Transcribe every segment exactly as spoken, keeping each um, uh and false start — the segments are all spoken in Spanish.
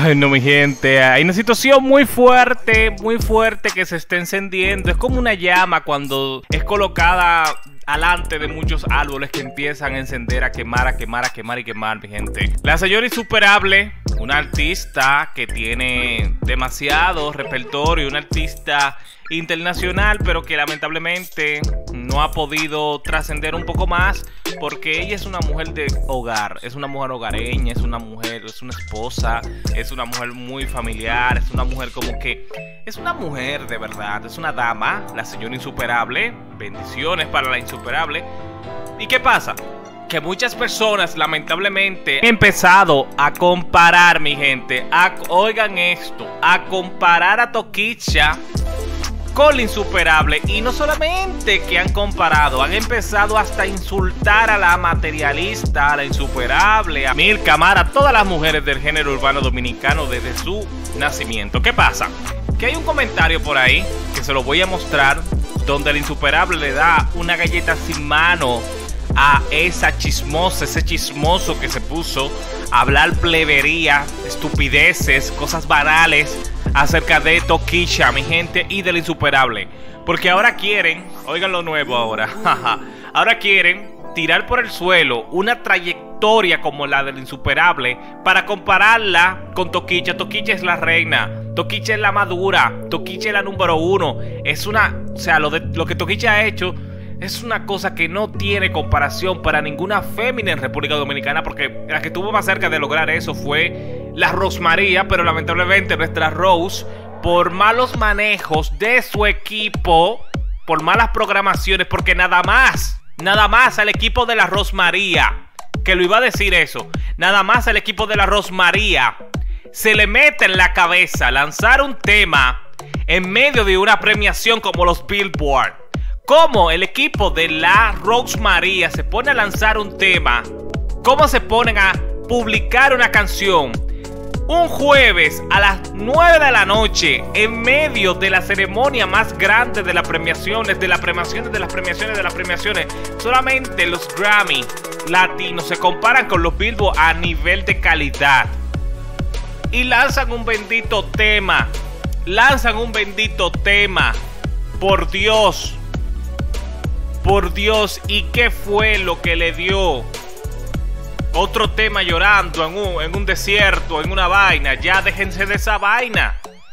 Ay, no, mi gente, hay una situación muy fuerte, muy fuerte que se está encendiendo. Es como una llama cuando es colocada alante de muchos árboles que empiezan a encender, a quemar, a quemar, a quemar y quemar, mi gente. La señora Insuperable, una artista que tiene demasiado repertorio, una artista internacional, pero que lamentablemente no ha podido trascender un poco más, porque ella es una mujer de hogar, es una mujer hogareña, es una mujer, es una esposa, es una mujer muy familiar, es una mujer como que, es una mujer de verdad, es una dama, la señora Insuperable. Bendiciones para la Insuperable. ¿Y qué pasa? Que muchas personas lamentablemente han empezado a comparar, mi gente, a, oigan esto, a comparar a Toquicha con la Insuperable. Y no solamente que han comparado, han empezado hasta a insultar a la materialista, a la Insuperable, a Milka Mara, a todas las mujeres del género urbano dominicano desde su nacimiento. ¿Qué pasa? Que hay un comentario por ahí que se lo voy a mostrar, donde la Insuperable le da una galleta sin mano a esa chismosa, ese chismoso que se puso a hablar plebería, estupideces, cosas banales acerca de Toquicha, mi gente, y de la Insuperable. Porque ahora quieren, oigan lo nuevo ahora, ahora quieren tirar por el suelo una trayectoria como la de la Insuperable para compararla con Toquicha. Toquicha es la reina, Toquicha es la madura, Toquicha es la número uno. Es una, o sea, lo, de, lo que Toquicha ha hecho es una cosa que no tiene comparación para ninguna fémina en República Dominicana, porque la que estuvo más cerca de lograr eso fue la Rosmaría, pero lamentablemente nuestra Rose, por malos manejos de su equipo, por malas programaciones, porque nada más, nada más al equipo de la Rosmaría, que lo iba a decir eso, nada más al equipo de la Rosmaría se le mete en la cabeza lanzar un tema en medio de una premiación como los Billboard. Cómo el equipo de la Rosmaría se pone a lanzar un tema, cómo se ponen a publicar una canción un jueves a las nueve de la noche en medio de la ceremonia más grande de las premiaciones, de las premiaciones, de las premiaciones, de las premiaciones. Solamente los Grammy latinos se comparan con los Billboard a nivel de calidad. Y lanzan un bendito tema, lanzan un bendito tema, por Dios. Por Dios, ¿y qué fue lo que le dio? Otro tema llorando en un, en un desierto, en una vaina. Ya déjense de esa vaina.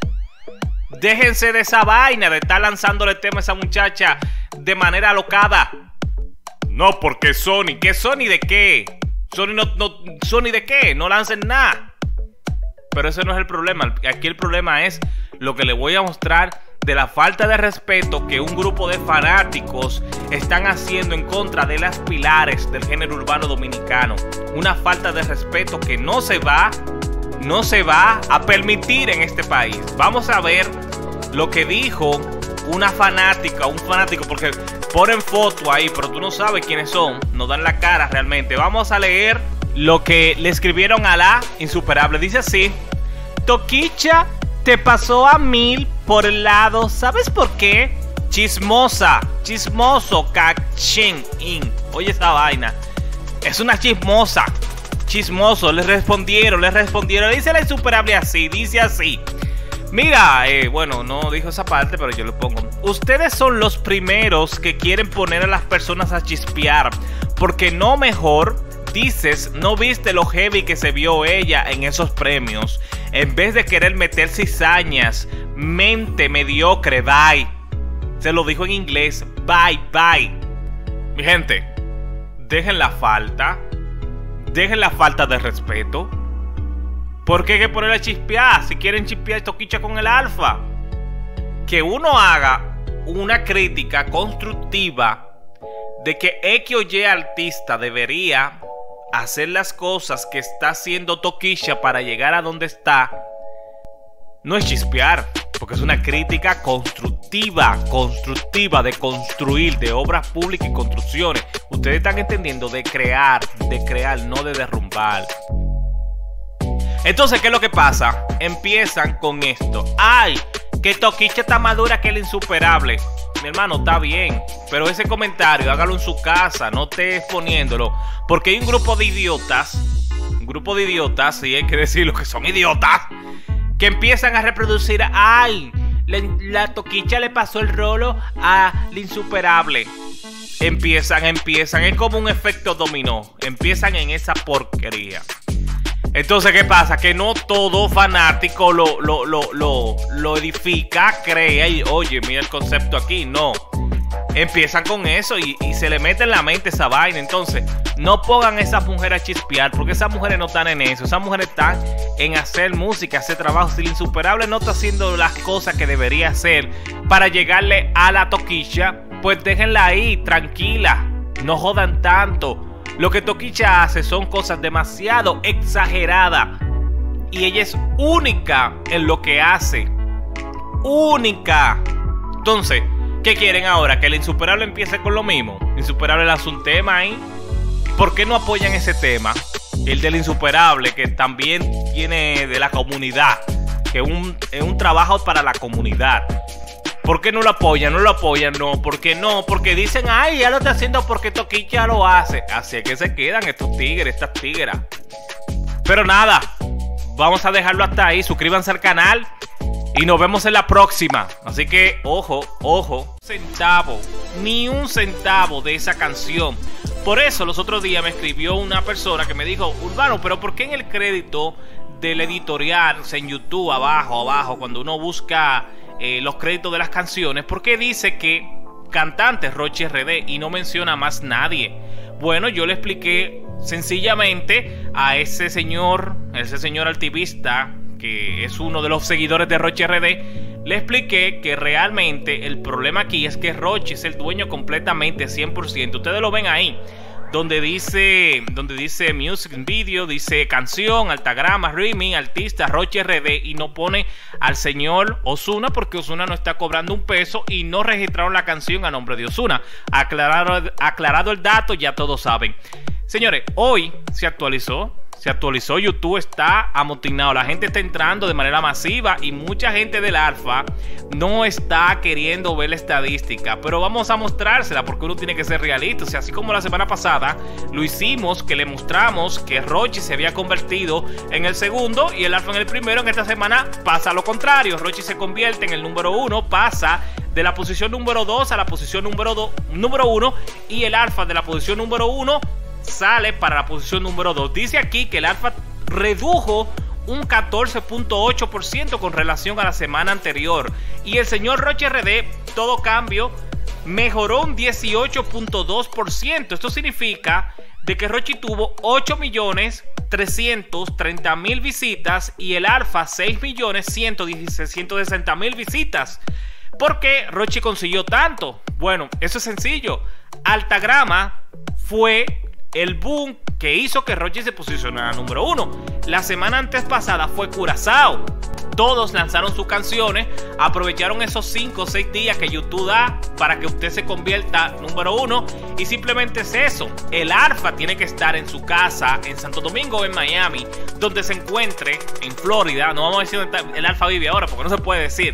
Déjense de esa vaina de estar lanzándole tema a esa muchacha de manera alocada. No, porque Sony, ¿qué Sony de qué? Sony no, no, Sony de qué, no lancen nada. Pero ese no es el problema. Aquí el problema es lo que le voy a mostrar de la falta de respeto que un grupo de fanáticos están haciendo en contra de las pilares del género urbano dominicano. Una falta de respeto que no se va, no se va a permitir en este país. Vamos a ver lo que dijo una fanática, un fanático, porque ponen foto ahí, pero tú no sabes quiénes son, no dan la cara realmente. Vamos a leer lo que le escribieron a la Insuperable. Dice así: Toquicha te pasó a mil por el lado, ¿sabes por qué? Chismosa, chismoso, cachín, in. Oye esa vaina, es una chismosa, chismoso. Le respondieron, le respondieron. Dice la Insuperable así, dice así. Mira, eh, bueno, no dijo esa parte, pero yo le pongo: ustedes son los primeros que quieren poner a las personas a chispear, porque no mejor dices, no viste lo heavy que se vio ella en esos premios. En vez de querer meter cizañas, mente mediocre, bye. Se lo dijo en inglés, bye, bye. Mi gente, dejen la falta, dejen la falta de respeto. ¿Por qué hay que ponerle a chispear? Si quieren chispear Toquicha con el Alfa, que uno haga una crítica constructiva de que X o Y artista debería hacer las cosas que está haciendo Toquicha para llegar a donde está, no es chispear, porque es una crítica constructiva, constructiva, de construir, de obras públicas y construcciones. Ustedes están entendiendo, de crear, de crear, no de derrumbar. Entonces, ¿qué es lo que pasa? Empiezan con esto: ay, que Toquicha está madura, que es la Insuperable. Mi hermano, está bien, pero ese comentario hágalo en su casa, no estés poniéndolo, porque hay un grupo de idiotas un grupo de idiotas, y hay que decirlo que son idiotas, que empiezan a reproducir, ¡ay! La, la Toquicha le pasó el rolo a La Insuperable. Empiezan, empiezan, es como un efecto dominó. Empiezan en esa porquería. Entonces, ¿qué pasa? Que no todo fanático lo, lo, lo, lo, lo edifica, crea y, oye, mira el concepto aquí. No. Empiezan con eso y, y se le mete en la mente esa vaina. Entonces, no pongan a esas mujeres a chispear, porque esas mujeres no están en eso. Esas mujeres están en hacer música, hacer trabajo. Si La Insuperable no está haciendo las cosas que debería hacer para llegarle a la Toquicha, pues déjenla ahí, tranquila. No jodan tanto. Lo que Toquicha hace son cosas demasiado exageradas. Y ella es única en lo que hace. Única. Entonces, ¿qué quieren ahora? ¿Que La Insuperable empiece con lo mismo? La Insuperable le hace un tema ahí. ¿Por qué no apoyan ese tema? El de La Insuperable, que también viene de la comunidad. Que es un, es un trabajo para la comunidad. ¿Por qué no lo apoyan? No lo apoyan, no. ¿Por qué no? Porque dicen, ay, ya lo está haciendo porque Toquicha lo hace. Así es que se quedan estos tigres, estas tigras. Pero nada, vamos a dejarlo hasta ahí. Suscríbanse al canal y nos vemos en la próxima. Así que, ojo, ojo. Centavo, ni un centavo de esa canción. Por eso los otros días me escribió una persona que me dijo, Urbano, pero ¿por qué en el crédito del editorial, en YouTube, abajo, abajo, cuando uno busca eh, los créditos de las canciones, por qué dice que cantante Rochi R D y no menciona más nadie? Bueno, yo le expliqué sencillamente a ese señor, ese señor activista, que es uno de los seguidores de Rochi R D, le expliqué que realmente el problema aquí es que Rochi es el dueño completamente cien por ciento. Ustedes lo ven ahí, donde dice, donde dice music video, dice canción, Altagrama, remix, artista, Rochi R D, y no pone al señor Ozuna porque Ozuna no está cobrando un peso y no registraron la canción a nombre de Ozuna. Aclarado, aclarado el dato, ya todos saben. Señores, hoy se actualizó. Se actualizó, YouTube está amotinado, la gente está entrando de manera masiva y mucha gente del Alfa no está queriendo ver la estadística, pero vamos a mostrársela porque uno tiene que ser realista. O sea, así como la semana pasada lo hicimos, que le mostramos que Rochi se había convertido en el segundo y el Alfa en el primero, en esta semana pasa lo contrario. Rochi se convierte en el número uno, pasa de la posición número dos a la posición número, do, número uno, y el Alfa de la posición número uno sale para la posición número dos. Dice aquí que el Alfa redujo un catorce punto ocho por ciento con relación a la semana anterior. Y el señor Rochi R D, todo cambio, mejoró un dieciocho punto dos por ciento. Esto significa de que Rochi tuvo ocho millones trescientos treinta mil visitas y el Alfa seis millones ciento sesenta mil visitas. ¿Por qué Rochi consiguió tanto? Bueno, eso es sencillo. Altagrama fue el boom que hizo que Rochi se posicionara número uno. La semana antes pasada fue Curazao. Todos lanzaron sus canciones, aprovecharon esos cinco o seis días que YouTube da para que usted se convierta número uno. Y simplemente es eso. El Alfa tiene que estar en su casa, en Santo Domingo o en Miami, donde se encuentre, en Florida. No vamos a decir dónde el Alfa vive ahora, porque no se puede decir.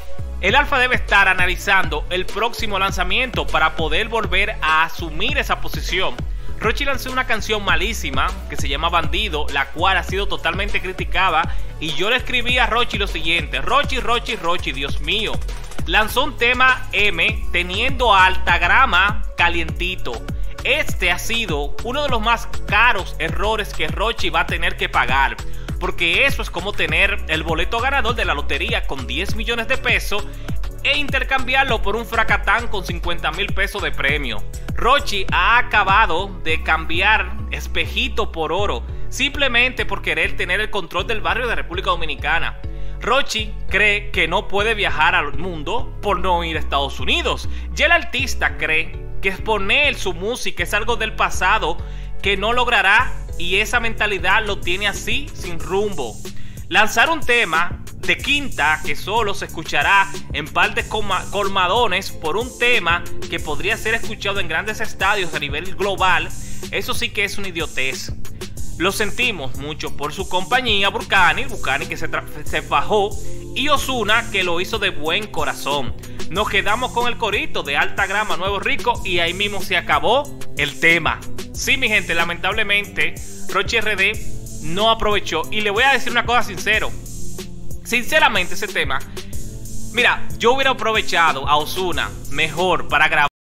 El Alfa debe estar analizando el próximo lanzamiento para poder volver a asumir esa posición. Rochi lanzó una canción malísima que se llama Bandido, la cual ha sido totalmente criticada, y yo le escribí a Rochi lo siguiente: Rochi, Rochi, Rochi, Dios mío. Lanzó un tema M teniendo a Altagrama calientito. Este ha sido uno de los más caros errores que Rochi va a tener que pagar, porque eso es como tener el boleto ganador de la lotería con diez millones de pesos e intercambiarlo por un fracatán con cincuenta mil pesos de premio. Rochi ha acabado de cambiar espejito por oro, simplemente por querer tener el control del barrio de República Dominicana. Rochi cree que no puede viajar al mundo por no ir a Estados Unidos. Y el artista cree que exponer su música es algo del pasado que no logrará, y esa mentalidad lo tiene así, sin rumbo. Lanzar un tema de quinta que solo se escuchará en par de colmadones por un tema que podría ser escuchado en grandes estadios a nivel global, eso sí que es una idiotez. Lo sentimos mucho por su compañía Burkani, Burkani que se, se fajó, y Ozuna que lo hizo de buen corazón. Nos quedamos con el corito de Altagrama, Nuevo Rico, y ahí mismo se acabó el tema. Sí, mi gente, lamentablemente Rochi R D no aprovechó. Y le voy a decir una cosa sincero. Sinceramente ese tema, mira, yo hubiera aprovechado a Ozuna mejor para grabar